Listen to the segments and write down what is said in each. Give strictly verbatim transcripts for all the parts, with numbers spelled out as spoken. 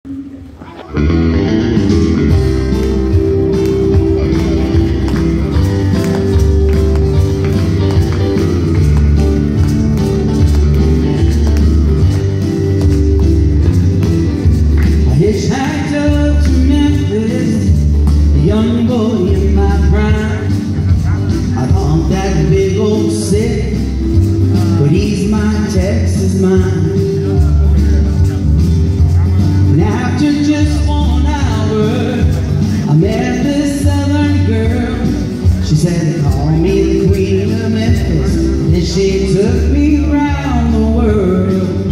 Hitchhiked up to Memphis, a young boy in my prime. I thought that big old city, but he's my Texas mine. And after just one hour, I met this southern girl. She said, call me the Queen of Memphis, and she took me around the world.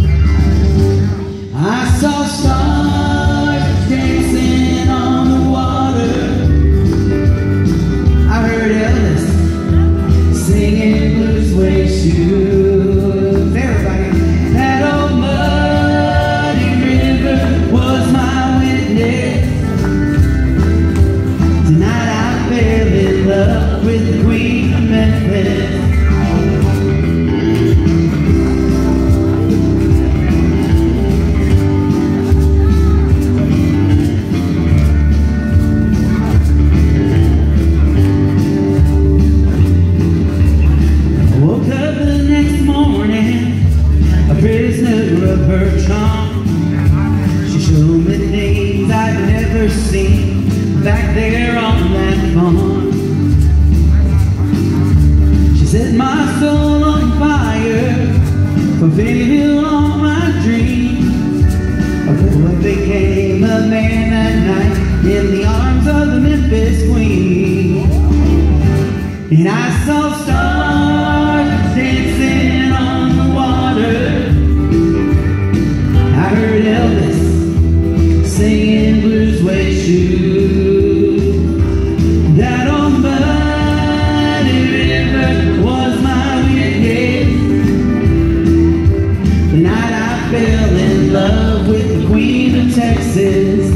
I saw stars dancing on the water. I heard Elvis singing Blues Suede Shoes. Everybody, that old muddy river was my witness. Tonight I fell in love with the Queen of Memphis. Of her charm, she showed me things I'd never seen back there on that farm. She set my soul on fire, fulfilled all my dreams. A boy became a man that night in the arms of the Memphis Queen. And I saw stars dancing on the water. I heard Elvis singing Blues Suede Shoes. That old muddy river was my witness. The night I fell in love with the Queen of Texas.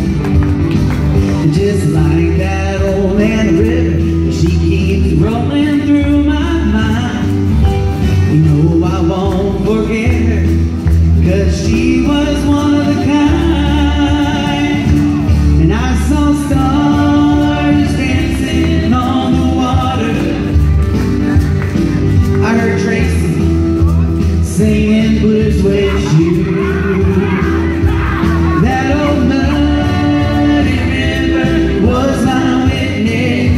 Just like that old man river, she keeps rolling through my mind. You know I won't forget her, 'cause she was one of a kind. And I saw stars dancing on the water. I heard Tracy singing Blues Suede Shoes. That old muddy river was my witness.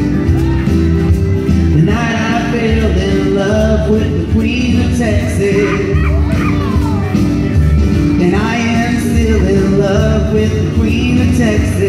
The night I fell in love with the Queen of Texas. And I am still in love with the Queen of Texas.